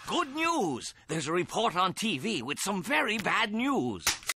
Good news! There's a report on TV with some very bad news.